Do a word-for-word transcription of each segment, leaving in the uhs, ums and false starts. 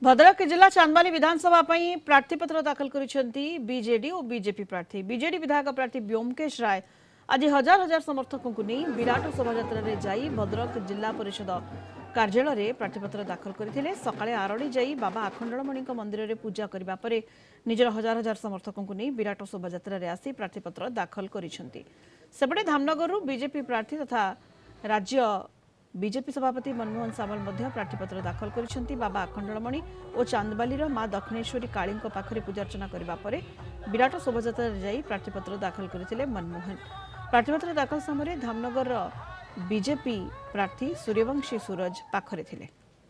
भद्रक जिला चांदबाली विधानसभा प्रार्थीपत्र दाखल करिसेंती बीजेडी और बीजेपी प्रार्थी। बीजेडी विधायक प्रार्थी व्योमकेश राय आज हजार हजार समर्थकों को नहीं विराट शोभायात्रा रे जाई भद्रक जिला परिषद कार्यालय रे प्रार्थीपत्र दाखल करथिले। सकाळे आरडी जाई बाबा आखंडलमणि मंदिर रे पूजा करबा परे निजर हजार हजार समर्थकों को नहीं विराट शोभायात्रा रे आसी प्रार्थीपत्र दाखल करिसेंती। सेपटे धामनगर बीजेपी प्रार्थी तथा राज्य बीजेपी सभापति मनमोहन सामल मध्य प्रार्थीपत्र दाखल करिसेंती। बाबा आखंडलमणि और चांदबालीर मां दक्षिणेश्वरी काली पाखरे पूजार्चना करबा परे विराट शोभायात्रा रे जाई प्रार्थीपत्र दाखल करथिले मनमोहन। प्रार्थीपत्र दाखल समय धामनगर बीजेपी प्रार्थी सूर्यवंशी सूरज पाखरे थिले।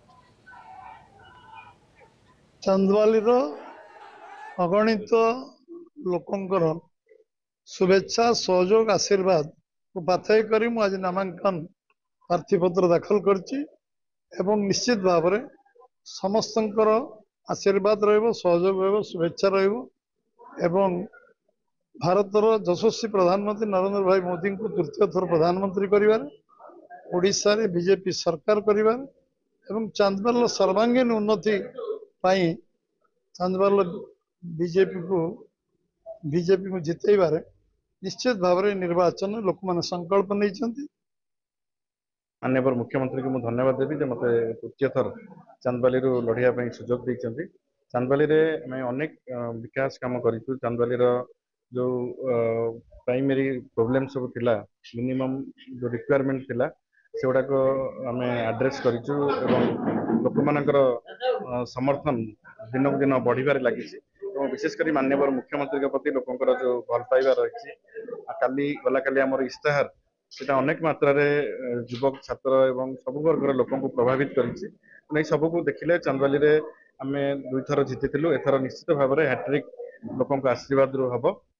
चांदबालीर अगणित लोकंकर शुभेच्छा सहयोग आशीर्वाद को पाथय करी मु आज नामांकन प्रार्थीपत्र दाखल करछि एवं निश्चित भाव में समस्तंकर आशीर्वाद रहिबो, सहयोग रहिबो, शुभेच्छा रहिबो एवं भारतर यशस्वी प्रधानमंत्री नरेंद्र भाई मोदी को तृतीय थर प्रधानमंत्री करिवार, ओडिशा रे बीजेपी सरकार करिवार एवं चांदबाल सर्वांगीन उन्नति पाई चांदबाल बीजेपी को बीजेपी को जितेबार निश्चित भाव में निर्वाचन लोक माने संकल्प नहीं। माननीय मुख्यमंत्री को मुझे धन्यवाद देवी जे मते तृतीय थर चांदबाली लड़िया सुजोग देते। चांदबाली में अनेक विकास काम करूँ। चांदबाली जो प्राइमरी प्रोब्लेम सब थिला मिनिमम जो रिक्वायरमेंट थिला से गुड़ाक आम आड्रेस करूँ एवं लोक मानकर समर्थन दिन को दिन बढ़िबार लगी। विशेषकर माननीय मुख्यमंत्री प्रति लोकंर जो भल पाइबा रही काली गला काली आमर इस्ताहार सेटा अनेक मात्रा रे युवक छात्र एवं सब वर्गर लोक प्रभावित करी सबको देखिले चांदबाली रे आमे दुई थर जीति एथर निश्चित भाव में हैट्रिक लोक आशीर्वाद हम।